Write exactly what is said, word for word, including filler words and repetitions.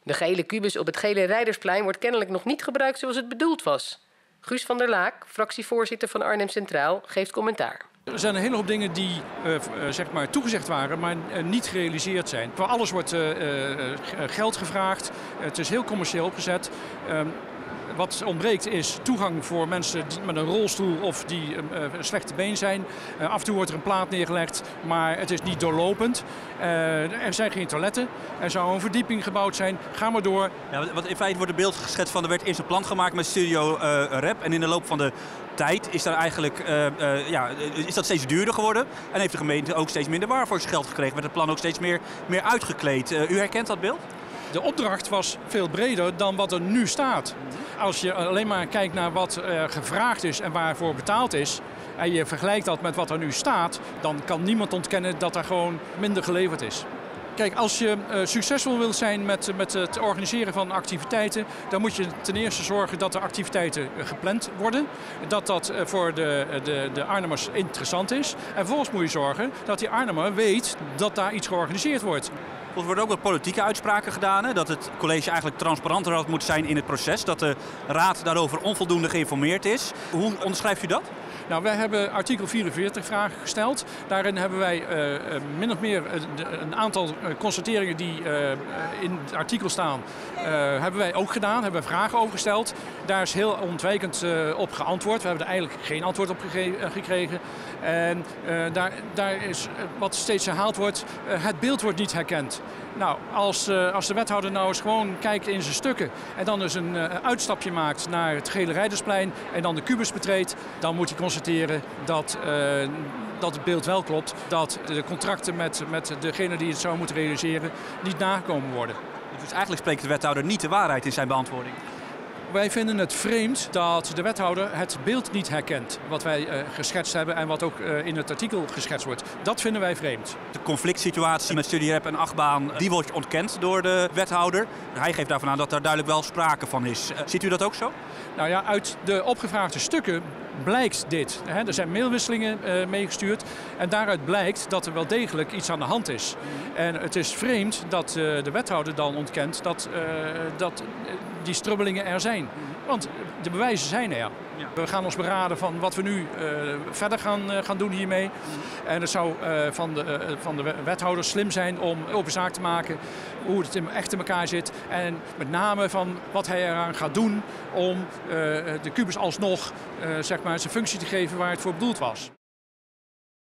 De gele kubus op het gele Rijdersplein wordt kennelijk nog niet gebruikt zoals het bedoeld was. Guus van der Laak, fractievoorzitter van Arnhem Centraal, geeft commentaar. Er zijn een hele hoop dingen die uh, zeg maar toegezegd waren, maar uh, niet gerealiseerd zijn. Voor alles wordt uh, uh, geld gevraagd. Uh, het is heel commercieel opgezet. Uh, Wat ontbreekt is toegang voor mensen met een rolstoel of die uh, slechte been zijn. Uh, af en toe wordt er een plaat neergelegd, maar het is niet doorlopend. Uh, er zijn geen toiletten. Er zou een verdieping gebouwd zijn. Ga maar door. Ja, wat in feite wordt een beeld geschetst van er werd eerst een plan gemaakt met Studio uh, Rep. En in de loop van de tijd is, daar eigenlijk, uh, uh, ja, is dat steeds duurder geworden. En heeft de gemeente ook steeds minder waar voor zijn geld gekregen. Werd het plan ook steeds meer, meer uitgekleed. Uh, u herkent dat beeld? De opdracht was veel breder dan wat er nu staat. Als je alleen maar kijkt naar wat er gevraagd is en waarvoor betaald is, en je vergelijkt dat met wat er nu staat, dan kan niemand ontkennen dat er gewoon minder geleverd is. Kijk, als je uh, succesvol wilt zijn met, met het organiseren van activiteiten, dan moet je ten eerste zorgen dat de activiteiten uh, gepland worden. Dat dat uh, voor de, de, de Arnhemmers interessant is. En vervolgens moet je zorgen dat die Arnhemmer weet dat daar iets georganiseerd wordt. Er worden ook wat politieke uitspraken gedaan. Hè? Dat het college eigenlijk transparanter had moeten zijn in het proces. Dat de raad daarover onvoldoende geïnformeerd is. Hoe onderschrijft u dat? Nou, wij hebben artikel vierenveertig vragen gesteld. Daarin hebben wij uh, min of meer uh, een aantal uh, constateringen die uh, in het artikel staan, uh, hebben wij ook gedaan. Hebben we vragen over gesteld. Daar is heel ontwijkend uh, op geantwoord. We hebben er eigenlijk geen antwoord op gege- uh, gekregen. En uh, daar, daar is uh, wat steeds herhaald wordt, uh, het beeld wordt niet herkend. Nou, als, uh, als de wethouder nou eens gewoon kijkt in zijn stukken en dan dus een uh, uitstapje maakt naar het gele Rijdersplein en dan de kubus betreedt, dan moet hij constateren dat, uh, dat het beeld wel klopt. Dat de contracten met, met degene die het zou moeten realiseren niet nagekomen worden. Dus eigenlijk spreekt de wethouder niet de waarheid in zijn beantwoording. Wij vinden het vreemd dat de wethouder het beeld niet herkent wat wij uh, geschetst hebben en wat ook uh, in het artikel geschetst wordt. Dat vinden wij vreemd. De conflict situatie met Studio Rep en Achtbaan, die wordt ontkend door de wethouder. Hij geeft daarvan aan dat daar duidelijk wel sprake van is. Uh, ziet u dat ook zo? Nou ja, uit de opgevraagde stukken blijkt dit. Hè? Er zijn mailwisselingen uh, meegestuurd en daaruit blijkt dat er wel degelijk iets aan de hand is. En het is vreemd dat uh, de wethouder dan ontkent dat, uh, dat uh, die strubbelingen er zijn. Want de bewijzen zijn er. Ja. We gaan ons beraden van wat we nu uh, verder gaan, uh, gaan doen hiermee. Mm. En het zou uh, van, de, uh, van de wethouder slim zijn om open zaak te maken hoe het in, echt in elkaar zit. En met name van wat hij eraan gaat doen om uh, de kubus alsnog uh, zeg maar, zijn functie te geven waar het voor bedoeld was.